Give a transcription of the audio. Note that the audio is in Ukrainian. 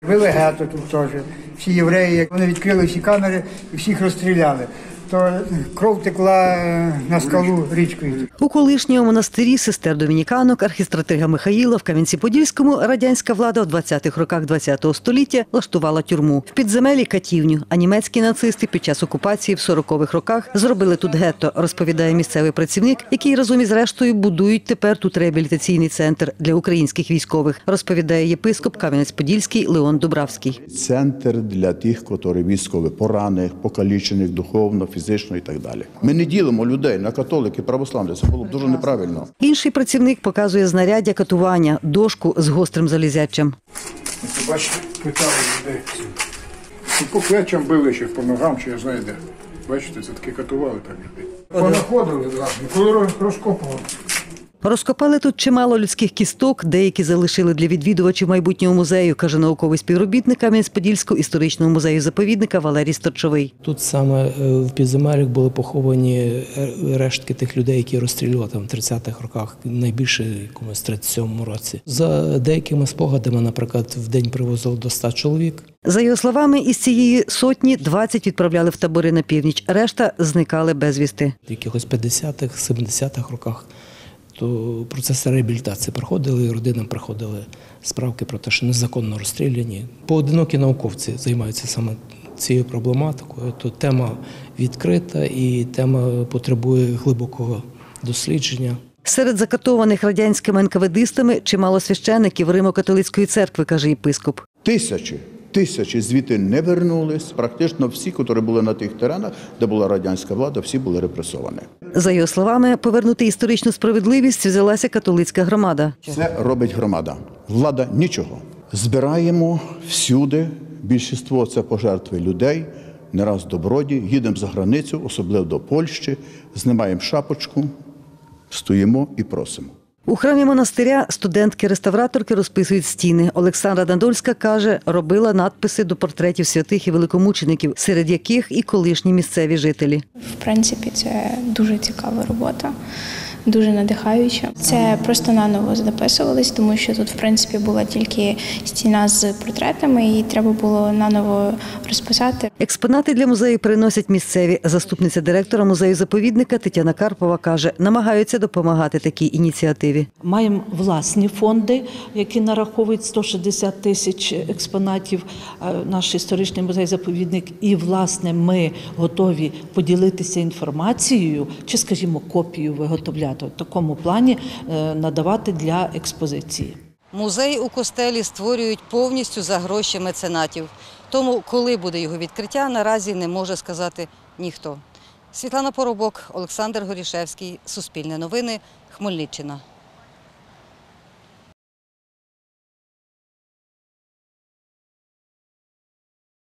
Вели гетто тут теж. Всі євреї, вони відкрили всі камери і всіх розстріляли. То кров текла на скалу річкою. У колишньому монастирі сестер домініканок архістратига Михаїла в Кам'янці-Подільському радянська влада в 20-х роках ХХ століття влаштувала тюрму. В підземелі – катівню, а німецькі нацисти під час окупації в 40-х роках зробили тут гетто, розповідає місцевий працівник, який разом із рештою будують тепер тут реабілітаційний центр для українських військових, розповідає єпископ Кам'янець-Подільський Леон Дубравський. Центр для тих, які військові поранених, покалічених духовно, фізично і так далі. Ми не ділимо людей на католики, православні. Це було б дуже неправильно. Інший працівник показує знаряддя катування – дошку з гострим залізячем. Бачите, питали людей. По плечам били ще, по ногам, чи я знаю де. Бачите, це таке катували так людей. Понаходили, коли розкопували. Розкопали тут чимало людських кісток, деякі залишили для відвідувачів майбутнього музею, каже науковий співробітник Кам'янець-Подільського історичного музею-заповідника Валерій Сторчовий. Тут саме в підземеллях були поховані рештки тих людей, які розстрілювали там в 30-х роках, найбільше якомусь 37-му році. За деякими спогадами, наприклад, в день привозили до 100 чоловік. За його словами, із цієї сотні 20 відправляли в табори на північ, решта зникали безвісти. В якихось 50-х, 70-х роках то процеси реабілітації проходили, і родинам приходили справки про те, що незаконно розстріляні. Поодинокі науковці займаються саме цією проблематикою. То тема відкрита і тема потребує глибокого дослідження. Серед закатованих радянськими НКВДистами чимало священиків Римо-католицької церкви, каже єпископ. Тисячі звідти не вернулись. Практично всі, які були на тих теренах, де була радянська влада, всі були репресовані. За його словами, повернути історичну справедливість взялася католицька громада. Це робить громада. Влада – нічого. Збираємо всюди, більшість – це пожертви людей, не раз доброді, їдемо за границю, особливо до Польщі, знімаємо шапочку, стоїмо і просимо. У храмі монастиря студентки-реставраторки розписують стіни. Олександра Надольська каже, робила надписи до портретів святих і великомучеників, серед яких і колишні місцеві жителі. В принципі, це дуже цікава робота, дуже надихаюча. Це просто наново записувались, тому що тут, в принципі, була тільки стіна з портретами, і треба було наново розписати. Експонати для музею приносять місцеві. Заступниця директора музею-заповідника Тетяна Карпова каже, намагаються допомагати такій ініціативі. Маємо власні фонди, які нараховують 160 тисяч експонатів, наш історичний музей-заповідник. І, власне, ми готові поділитися інформацією, чи, скажімо, копію виготовляти. В такому плані надавати для експозиції. Музей у Костелі створюють повністю за гроші меценатів. Тому, коли буде його відкриття, наразі не може сказати ніхто. Світлана Поробок, Олександр Горішевський, Суспільне новини, Хмельниччина.